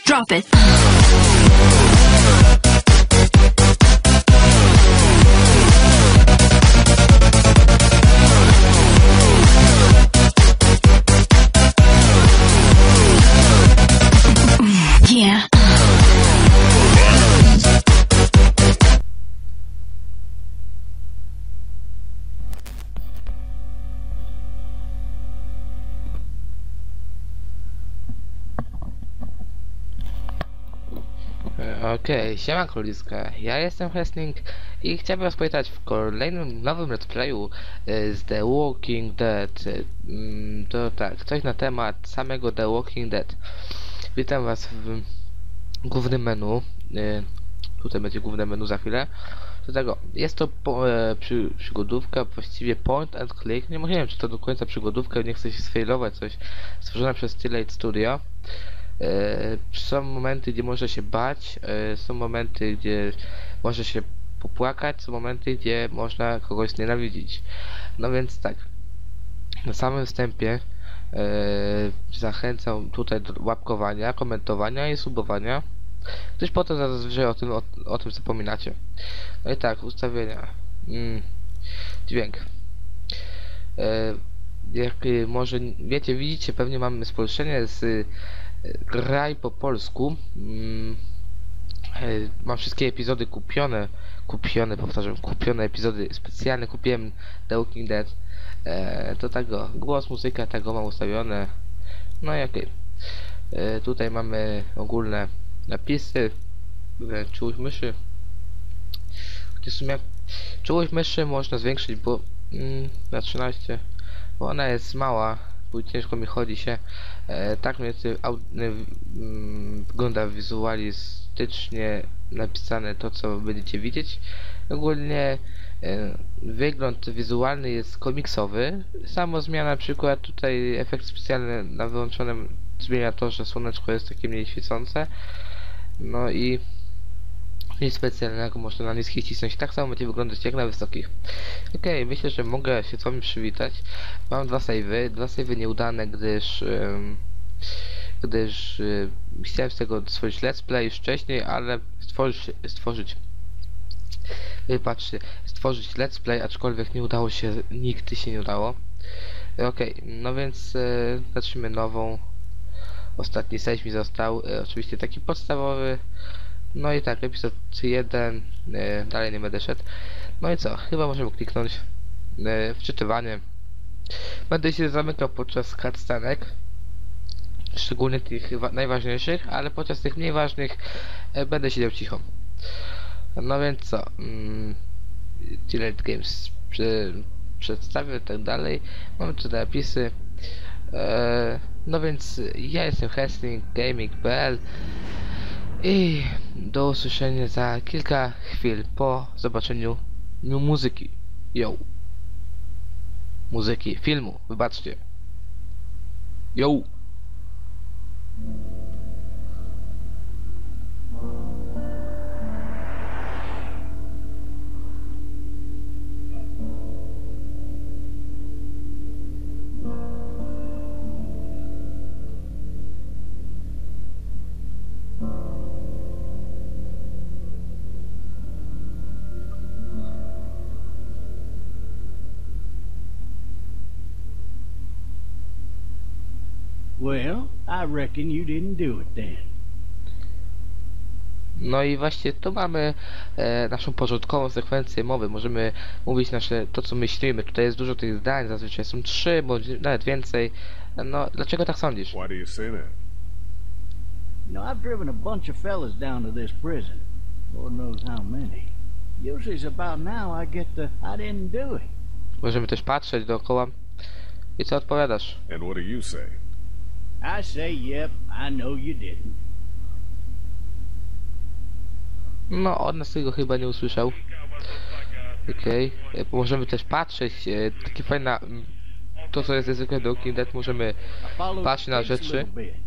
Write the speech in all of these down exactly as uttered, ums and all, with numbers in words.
Drop it. Yeah. Okej, siema króliska, ja jestem Hesling i chciałbym was powitać w kolejnym nowym let's playu y, z The Walking Dead. Y, mm, to tak, coś na temat samego The Walking Dead. Witam was w głównym menu. Y, tutaj będzie główne menu za chwilę. Do tego jest to po, e, przy, przygodówka, właściwie point and click. Nie, nie wiem, czy to do końca przygodówka, nie chcę się sfailować, coś stworzone przez Tillate Studio. E, są momenty, gdzie można się bać, e, są momenty, gdzie można się popłakać, są momenty, gdzie można kogoś nienawidzić. No więc tak, na samym wstępie e, zachęcam tutaj do łapkowania, komentowania i subowania, gdyż potem zazwyczaj o tym, o, o tym zapominacie. No i tak, ustawienia. Mm, dźwięk. E, jak y, może wiecie, widzicie, pewnie mamy spolszczenie z y, graj po polsku. Mm, y, mam wszystkie epizody kupione, kupione, powtarzam, kupione epizody specjalne, kupiłem The Walking Dead. E, do tego głos, muzyka, tego mam ustawione. No i okej. Okay. Tutaj mamy ogólne napisy, e, czułość myszy. W sumie czułość myszy można zwiększyć, bo mm, na trzynaście, bo ona jest mała, bo ciężko mi chodzi się. E, tak mniej więcej mm, wygląda wizualistycznie napisane to, co będziecie widzieć. Ogólnie e, wygląd wizualny jest komiksowy. Samo zmiana, na przykład tutaj efekt specjalny na wyłączonym zmienia to, że słoneczko jest takie mniej świecące. No i nic specjalnego, można na niskich cisnąć, tak samo będzie wyglądać jak na wysokich. Okej, okay, myślę, że mogę się z wami przywitać. Mam dwa save'y, dwa save'y nieudane, gdyż um, gdyż um, chciałem z tego stworzyć let's play już wcześniej, ale stworzyć, stworzyć patrzcie, stworzyć let's play, aczkolwiek nie udało się, nigdy się nie udało. Okej, okay, no więc e, zaczniemy nową. Ostatni save mi został, e, oczywiście taki podstawowy. No i tak, epizod jeden, e, dalej nie będę szedł. No i co, chyba możemy kliknąć e, wczytywanie. Będę się zamykał podczas cutscenek, szczególnie tych najważniejszych, ale podczas tych mniej ważnych e, będę siedział cicho. No więc co, mm, Tillate Games przy, przedstawię i tak dalej. Mamy tutaj napisy. E, no więc ja jestem Hesling Gaming kropka p l i do usłyszenia za kilka chwil po zobaczeniu muzyki. Yo. Muzyki, filmu, wybaczcie. Yo. Well, I reckon you didn't do it then. No i właśnie tu mamy e, naszą porządkową sekwencję mowy. Możemy mówić nasze to, co myślimy. Tutaj jest dużo tych zdań, zazwyczaj są trzy, bądź nawet więcej. No, dlaczego tak sądzisz? Why do you say that? You know, I've driven a bunch of fellas down to this prison. Lord knows how many. Usually it's about now I get the I didn't do it. Możemy też patrzeć dookoła. I co odpowiadasz? And what do you say? I say, yep, I know you didn't. No, od nas tego chyba nie usłyszał. Okej, okay. Możemy też patrzeć, e, takie fajna, to co jest zwykłe do Walking Dead, możemy patrzeć na rzeczy.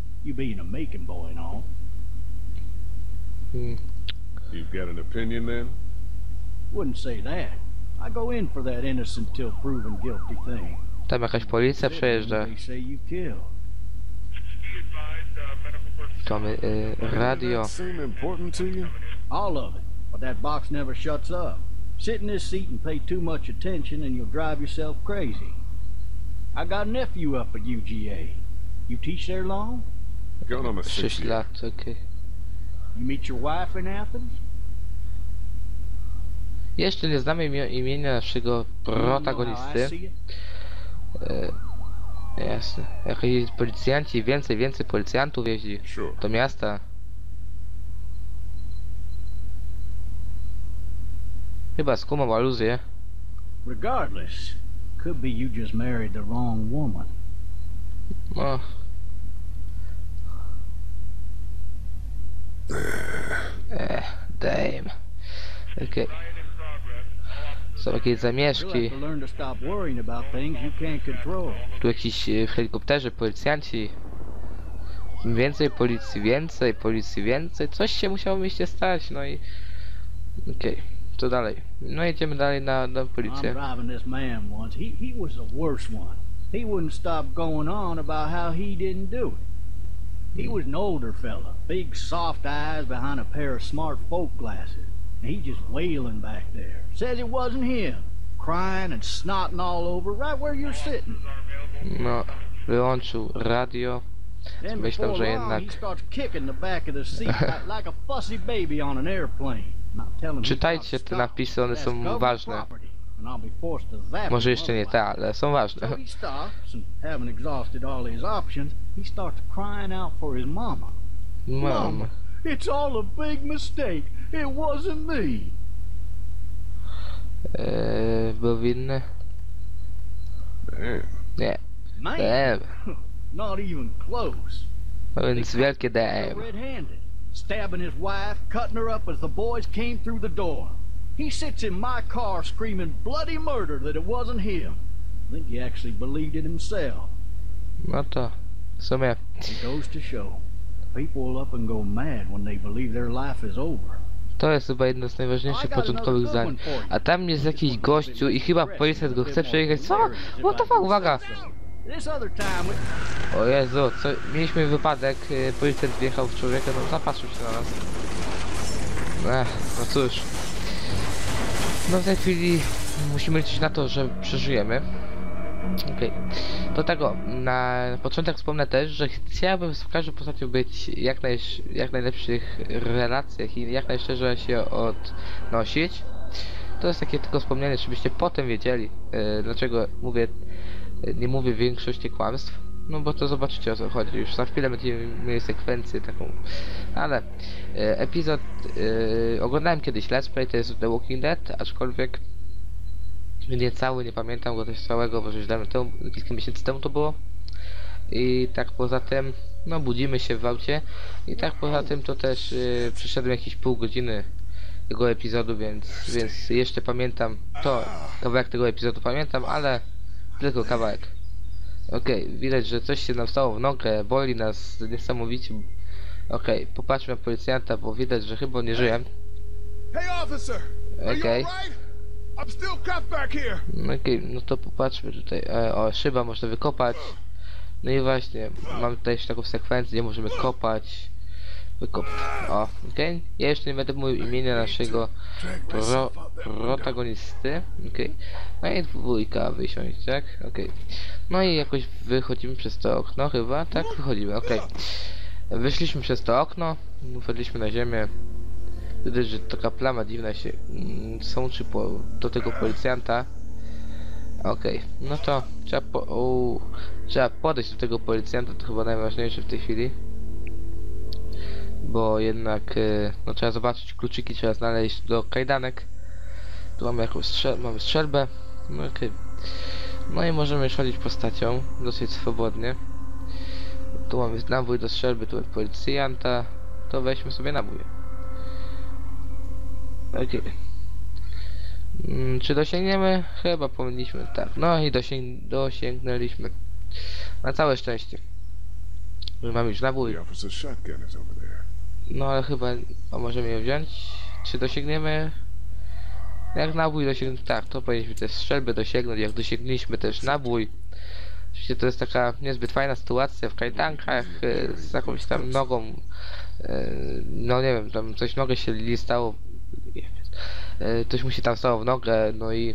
Hmm. You've got an opinion then? Wouldn't say that. I go in for that innocent till proven guilty thing. Tam jakaś policja przejeżdża. Tu mamy y, radio. Does that seem important to you? All of it. But that box never shuts up. Sit in this seat and pay too much attention and you'll drive yourself crazy. I got a nephew up at U G A. You teach there long? Going on my sześć sixth year. lat, okej. You meet your wife in Athens? Jeszcze nie znamy imio- imienia naszego You know how I protagonisty. see it? E, jasne. Jakieś policjanci, więcej, więcej policjantów jeździ Sure. do miasta. Chyba skumam aluzję. Regardless, could be you just married the wrong woman. No. Eh, damn. Okej. Są jakieś You'll zamieszki. have to learn to stop worrying about things you can't control. Tu jakiś e, w helikopterze policjanci. Więcej policji, więcej policji, więcej. Coś się musiało w mieście stać, no i... Okej, co dalej? No jedziemy dalej na, na I'm policję. driving this man once. He he was the worst one. He wouldn't stop going on about how he didn't do it. He was an older fella, big soft eyes behind a pair of smart folk glasses. And he just wailing back there. Says it wasn't him. Crying and snotting all over right where you're sitting. No, wyłączył radio. Then Myślę, before że long, jednak- he starts kicking the back of the seat like, like a fussy baby on an airplane. Not telling me Czytajcie not to te stop. napisy, one That's są government ważne. property, and I'll be forced to zap Może him jeszcze nie otherwise. te, ale są ważne. So he stops, and having exhausted all his options, he starts crying out for his mama. Mam. It's all a big mistake. It wasn't me. Eee, był winny? Damn. Nie. Man, Damn. not even close. No więc wielkie damn. Red-handed, stabbing his wife, cutting her up as the boys came through the door. He sits in my car screaming bloody murder that it wasn't him. I think he actually believed it himself. No to w sumie It goes to show, people will up and go mad when they believe their life is over. to jest chyba jedno z najważniejszych początkowych zdań. A tam jest jakiś gościu i chyba policjant go chce przejechać. Co? What the fuck? Uwaga! This other time we... O Jezu, co? Mieliśmy wypadek, y, policjant wjechał w człowieka, no zapatrzył się na nas. Ech, no cóż. No w tej chwili musimy liczyć na to, że przeżyjemy. Okej. Do tego, na początek wspomnę też, że chciałbym w każdym postaci być jak, naj, jak najlepszych relacjach i jak najszczerze się odnosić. To jest takie tylko wspomnienie, żebyście potem wiedzieli, yy, dlaczego mówię, yy, nie mówię w większości kłamstw. No bo to zobaczycie, o co chodzi. Już za chwilę będziemy mieli sekwencję taką. Ale yy, epizod yy, oglądałem kiedyś Let's Play, to jest The Walking Dead, aczkolwiek nie cały, nie pamiętam go też całego, bo już dawno temu, kilka miesięcy temu to było. I tak poza tym, no budzimy się w aucie. I tak poza tym to też yy, przyszedłem jakieś pół godziny tego epizodu, więc, więc jeszcze pamiętam to, kawałek tego epizodu pamiętam, ale tylko kawałek. Okej, okay, widać, że coś się nam stało w nogę, boli nas niesamowicie. Okej, okay, popatrzmy na policjanta, bo widać, że chyba nie żyje. Hey, officer! Are you Okej. alright? I'm still cuffed back here. No okej, okay, no to popatrzmy tutaj. E, o, szyba można wykopać. No i właśnie, mamy tutaj jeszcze taką sekwencję, gdzie możemy kopać. Wykop. O, okej. Okay. Ja jeszcze nie będę mówił imienia naszego pro, protagonisty. Okej. Okay. No i dwójka wysiąść, tak? Okej. Okay. No i jakoś wychodzimy przez to okno chyba, tak? Wychodzimy, okej. Okay. Wyszliśmy przez to okno, wpadliśmy na ziemię. Widać, że taka plama dziwna się mm, sączy po, do tego policjanta. Okej, okay. No to trzeba, po, o, trzeba podejść do tego policjanta, to chyba najważniejsze w tej chwili. Bo jednak, y, no trzeba zobaczyć kluczyki, trzeba znaleźć do kajdanek. Tu mamy jakąś strzel mamy strzelbę. No okej. Okay. No i możemy już chodzić postacią, dosyć swobodnie. Tu mamy nabój do strzelby, tu od policjanta. To weźmy sobie nabój. Okej. Okay. Hmm, czy dosięgniemy? Chyba powinniśmy, tak. No i dosięg dosięgnęliśmy. Na całe szczęście. Że mamy już nabój. The officer's shotgun is over there. No ale chyba, a możemy ją wziąć? Czy dosięgniemy? Jak nabój dosięgniemy, tak, to powinniśmy też strzelby dosięgnąć. Jak dosięgnęliśmy też nabój, Oczywiście to jest taka niezbyt fajna sytuacja w kajdankach, e, z jakąś tam nogą, e, no nie wiem, tam coś w nogę się Lili stało, e, coś mu się tam stało w nogę, no i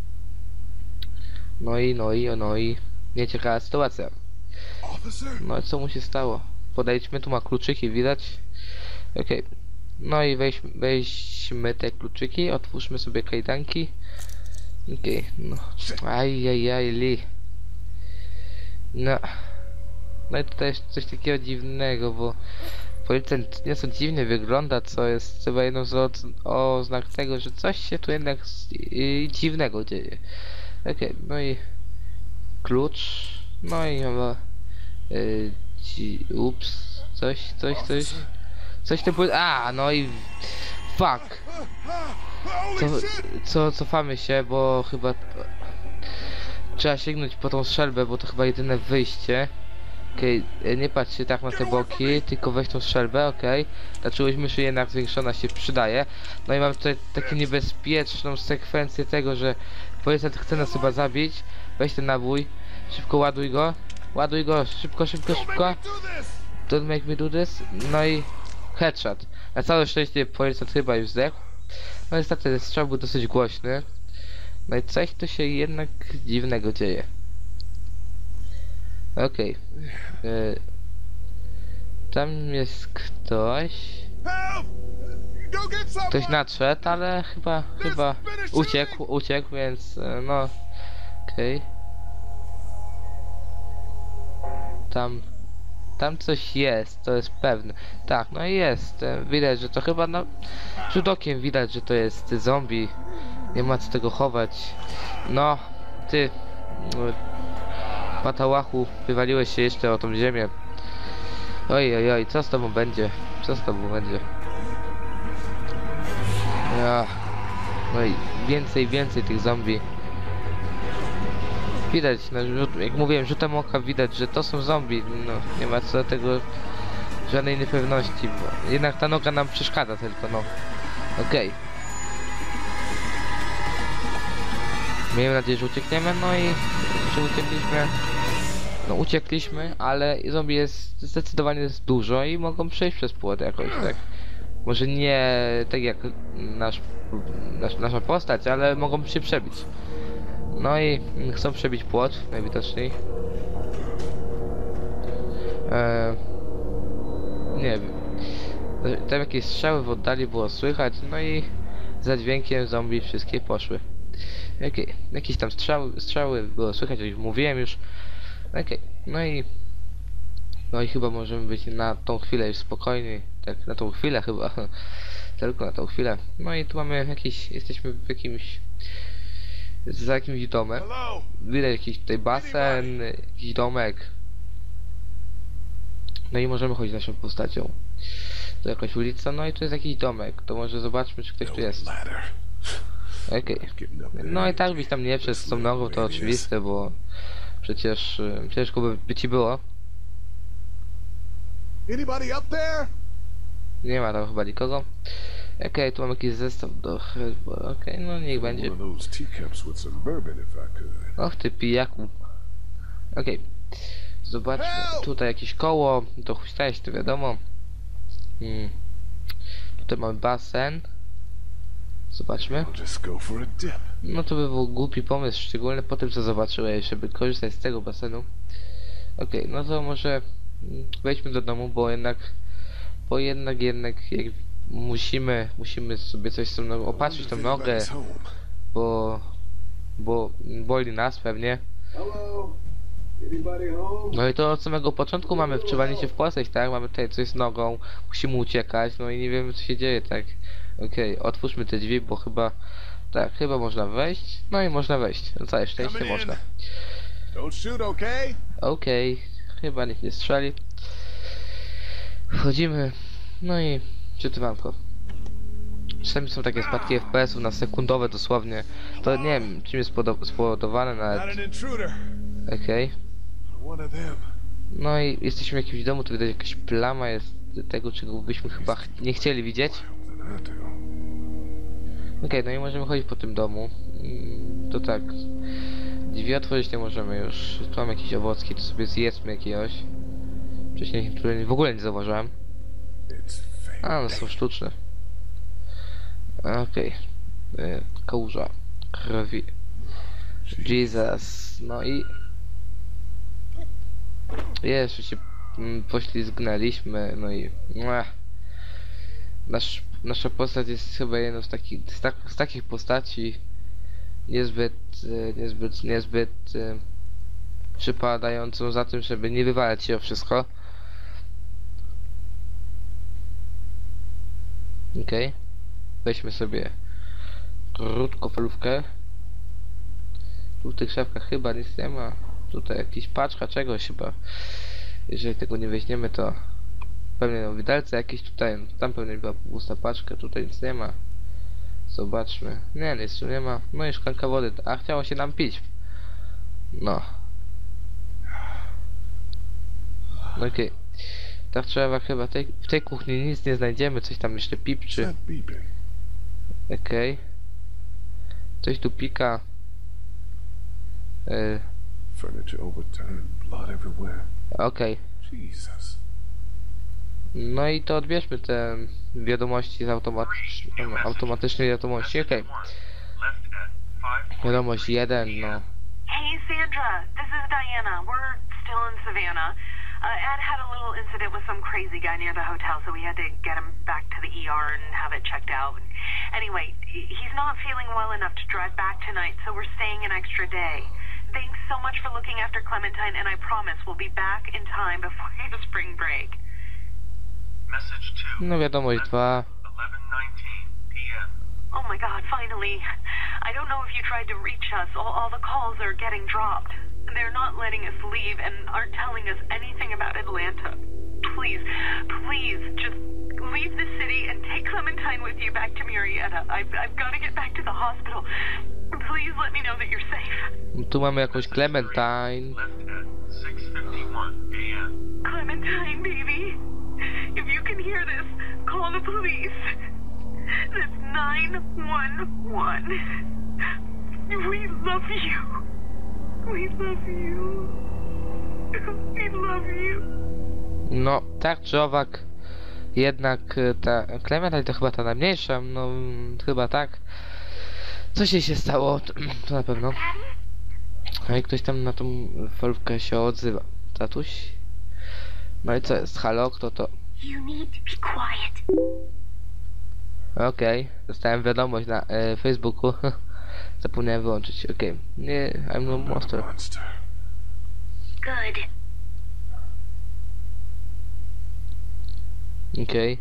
no i, no i, no i nieciekawa sytuacja. Officer? No i co mu się stało? Podejdźmy, tu ma kluczyki, widać. Okej. No i weź, weźmy te kluczyki, otwórzmy sobie kajdanki. Okej, no. Ajajaj, Lee. No. No i tutaj jest coś takiego dziwnego, bo policjant nieco dziwnie wygląda, co jest chyba jedną z od, oznak tego, że coś się tu jednak z, y, dziwnego dzieje. Okej, no i klucz. No i chyba y, ci, ups, coś, coś, coś. Coś ty powie... A, no i fuck. Co, Holy shit! co, cofamy się, bo chyba trzeba sięgnąć po tą strzelbę, bo to chyba jedyne wyjście. Okej, okay. Nie patrz się tak na te boki, tylko weź tą strzelbę, okej. Okay. Ta czułość myszy jednak zwiększona się przydaje. No i mam tutaj taką niebezpieczną sekwencję tego, że policjant chce nas chyba zabić. Weź ten nabój, szybko ładuj go. Ładuj go, szybko, szybko, szybko. Don't make me do this. No i headshot. Na całe szczęście policjant chyba już zdechł. No niestety strzał był dosyć głośny. No i coś tu się jednak dziwnego dzieje. Okej. Okay. Tam jest ktoś. Help! Go get someone! Ktoś nadszedł, ale chyba, chyba uciekł, uciekł, więc e, no. Okej. Okay. Tam. Tam coś jest, to jest pewne. Tak, no i jest. e, Widać, że to chyba no. Rzut okiem widać, że to jest zombie. Nie ma co tego chować. No, ty. no, Patałachu, wywaliłeś się jeszcze o tą ziemię. Oj, oj, oj, co z tobą będzie? Co z tobą będzie? Ja. No i więcej, więcej tych zombie. Widać, no, rzut, jak mówiłem, rzutem oka widać, że to są zombie. No, nie ma co do tego żadnej niepewności. Bo jednak ta noga nam przeszkadza tylko, no. Okej. Okay. Miejmy nadzieję, że uciekniemy, no i że uciekliśmy. No uciekliśmy, ale zombie jest zdecydowanie jest dużo i mogą przejść przez płot jakoś, tak. Może nie tak jak nasz, nasz, nasza postać, ale mogą się przebić. No i chcą przebić płot, najwidoczniej. Eee, nie wiem. Tam jakieś strzały w oddali było słychać, no i za dźwiękiem zombie wszystkie poszły. Okej, okay. Jakieś tam strzały, strzały było słychać, jak mówiłem już. Okej, okay. no i no i chyba możemy być na tą chwilę już spokojni. Tak, na tą chwilę chyba. Tylko na tą chwilę. No i tu mamy jakiś, jesteśmy w jakimś za jakimś domem. Widać jakiś tutaj basen, jakiś domek. No i możemy chodzić naszą postacią. To jakaś ulica, no i tu jest jakiś domek. To może zobaczmy, czy ktoś tu jest. Okej. Okay. No i tak byś tam nie przez tą nogą, to oczywiste, bo przecież y, ciężko by, by ci było. Anybody up there? Nie ma tam chyba nikogo. Okej, okay, tu mam jakiś zestaw do... Okej, okay, no niech będzie. Och ty pijaku. Okej. Okay. Zobaczmy. Tutaj jakieś koło. To huśtałeś, to wiadomo. Hmm. Tutaj mamy basen. Zobaczmy. No to by był głupi pomysł, szczególnie po tym co zobaczyłeś, żeby korzystać z tego basenu. Okej, okay, no to może wejdźmy do domu, bo jednak bo jednak jednak jak musimy musimy sobie coś z tą nogą opatrzyć tą nogę, bo bo boli nas pewnie. No i to od samego początku mamy wczuwanie się w postać, tak? Mamy tutaj coś z nogą, musimy uciekać, no i nie wiemy co się dzieje, tak? Okej, okay, otwórzmy te drzwi, bo chyba tak, chyba można wejść. No i można wejść. Na całe szczęście można. Okej, okay, chyba nikt nie strzeli. Wchodzimy. No i czytywanko. Czasami są takie spadki F P S-ów na sekundowe dosłownie. To nie wiem czym jest spowodowane nawet. Okej. Okay. No i jesteśmy w jakimś domu, tu widać jakaś plama jest tego, czego byśmy chyba ch nie chcieli widzieć. Okej, okay, no i możemy chodzić po tym domu. To tak. Drzwi otworzyć nie możemy już. Tu mam jakieś owocki, to sobie zjedzmy jakiegoś. Wcześniej które w ogóle nie zauważyłem. It's fake. A, one są sztuczne. Okej. Okay. Kałuża. Krwi. Jesus. No i... Jeszcze się mm, poślizgnęliśmy, no i... Ech. Nasz, nasza postać jest chyba jedną z takich, z, tak, z takich postaci niezbyt, e, niezbyt, niezbyt e, przypadającą za tym, żeby nie wywalać się o wszystko. Okej. Okay. Weźmy sobie krótkofalówkę. Tu w tych szafkach chyba nic nie ma. Tutaj jakiś paczka czegoś chyba. Jeżeli tego nie weźmiemy, to pewnie no widelce jakieś tutaj. Tam pewnie była pusta paczka, tutaj nic nie ma. Zobaczmy. Nie, nic tu nie ma. No i szklanka wody. A chciało się nam pić. No. Okej. Okay. Tak trzeba chyba tej, w tej kuchni nic nie znajdziemy, coś tam jeszcze pipczy. That beeping. Okej. Okay. Coś tu pika. Yy, Furniture overturned. Blood everywhere. Okej. Okay. Jesus. No i to odbierzmy te wiadomości z automatycz... automatycznej wiadomości. Okej. Okay. Wiadomość jeden, no. Hey Sandra, this is Diana. We're still in Savannah. Uh, Ed had a little incident with some crazy guy near the hotel, so we had to get him back to the E R and have it checked out. Anyway, he- he's not feeling well enough to drive back tonight, so we're staying an extra day. Thanks so much for looking after Clementine, and I promise we'll be back in time before the spring break. Message two. No wiadomość dwa. eleven nineteen p m Oh my god, finally. I don't know if you tried to reach us. All, all the calls are getting dropped. They're not letting us leave and aren't telling us anything about Atlanta. Please, please, just leave the city and take Clementine with you back to Murrieta. I've, I've got to get back to the hospital. Please let me know that you're safe. Tu mamy jakąś Clementine. Left at six fifty-one a m Clementine, baby. If you can hear this, call the police. That's nine one one. We love you. We love you. We love you. No, tak czy owak. Jednak y, ta Clementine to chyba ta najmniejsza. No, mm, chyba tak. Coś jej się stało, to, to na pewno. No i ktoś tam na tą falówkę się odzywa. Tatuś? No i co jest? Halo, kto to? You need to be quiet. Okej, okay. Dostałem wiadomość na e, Facebooku. Zapomniałem wyłączyć. Okej. Okay. Nie, I'm no Not a monster. monster. Good. Okej. Okay.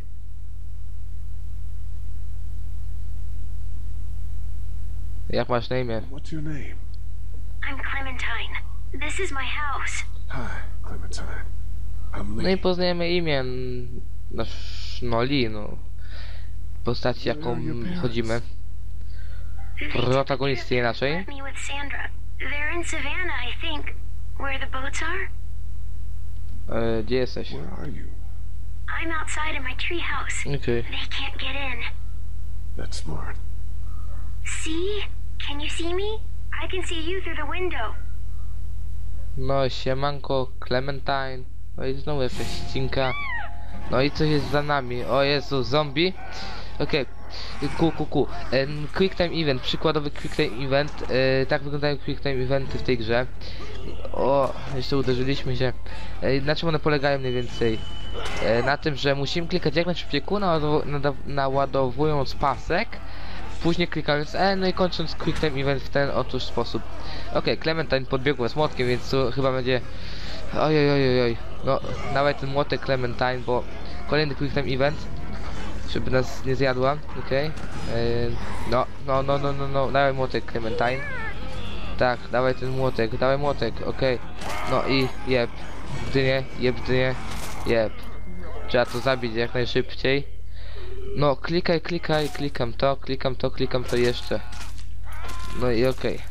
Jak masz na imię? What's your name? I'm Clementine. This is my house. Hi, Clementine. I'm No Lee. i poznajemy imię. mm, Nasz, no Lee, no. Postaci jaką chodzimy. Protagonisty inaczej. Left me with Sandra. They're in Savannah, I think. Where the boats are? E, gdzie jesteś? Where are you? I'm outside in my treehouse. Okej. Okay. They can't get in. That's smart. See? Can you see me? I can see you through the window. No siemanko, Clementine. No i znowu jakaś ścinka. No i coś jest za nami. O Jezu, zombie. Okej. Okay. Ku, ku, ku. Em, Quick time event, przykładowy quick time event. E, tak wyglądają quick time eventy w tej grze. O, jeszcze uderzyliśmy się. E, na czym one polegają mniej więcej? E, na tym, że musimy klikać jak najszybciej Q, naładow nada- naładowując pasek. Później klikając E, no i kończąc quick time event w ten otóż sposób. Okej, okay, Clementine podbiegła z młotkiem, więc tu chyba będzie... Oj, oj, oj, oj. No, nawet ten młotek Clementine, bo kolejny quick time event. Żeby nas nie zjadła, okej. Okay. Yy, no, no, no, no, no, no, dawaj młotek Clementine. Tak, dawaj ten młotek, dawaj młotek, okej. Okay. No i jeb. W dynię, jeb w dynię, jeb. Trzeba to zabić jak najszybciej. No, klikaj, klikaj, klikam to, klikam to, klikam to jeszcze. No i okej. Okay.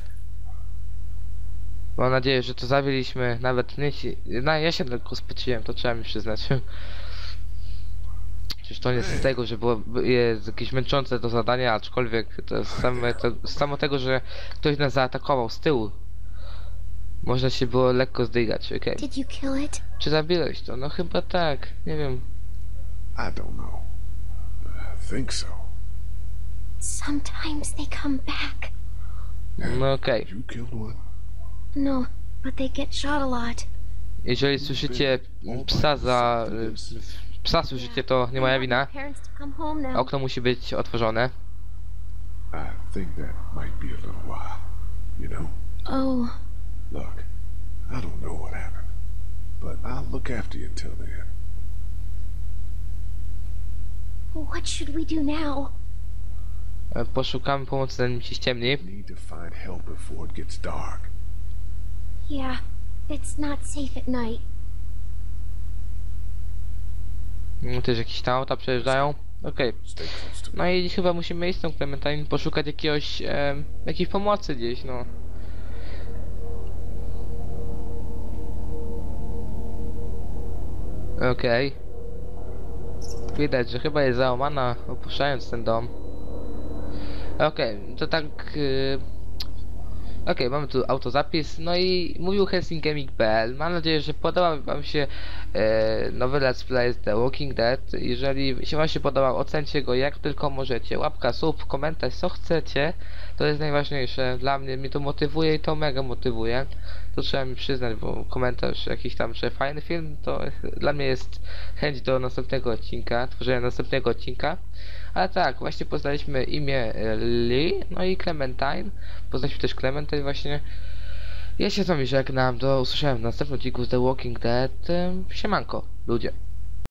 Mam nadzieję, że to zabiliśmy, nawet nie ci... No, ja się tylko spociłem, to trzeba mi przyznać. Przecież to nie z tego, że było jest jakieś męczące to zadanie, aczkolwiek to jest same, to, samo tego, że ktoś nas zaatakował z tyłu. Można się było lekko zdygać, okej. Did you kill it? Czy zabiłeś to? No chyba tak, nie wiem. I don't know. I think so. Sometimes they come back. No okej. You killed one? No, but they get shot a lot. Jeżeli słyszycie psa za... y, Psa słyszycie, to nie moja wina. Parents to come home now. Okno musi być otworzone. I think that might be a little while. You know? Oh, Look, I don't know what happened, but I'll look after you until then. what should we do now? E, Poszukamy pomocy, zanim się ściemni. Need to find help before it gets dark. Yeah, it's not safe at night. Mm, Też jakieś tam auta przejeżdżają. Okej. Stay close to me. No i chyba musimy iść z tą Clementine, poszukać jakiegoś... E, jakiejś pomocy gdzieś, no. Okej. Widać, że chyba jest załamana, opuszczając ten dom. Okej, to tak... Yy... Okej, mamy tu autozapis, no i mówił Helsing Gaming kropka p l. Mam nadzieję, że podobał wam się e, nowy Let's Play z The Walking Dead. Jeżeli się wam się podobał, ocencie go jak tylko możecie. Łapka, sub, komentarz, co chcecie. To jest najważniejsze. Dla mnie, mnie to motywuje i to mega motywuje. To trzeba mi przyznać, bo komentarz jakiś tam, że fajny film, to dla mnie jest chęć do następnego odcinka, tworzenia następnego odcinka. Ale tak, właśnie poznaliśmy imię e, Lee, no i Clementine. Poznaliśmy też Clementine właśnie. Ja się z wami żegnam, do usłyszenia w następnym odcinku z The Walking Dead. Siemanko, ludzie.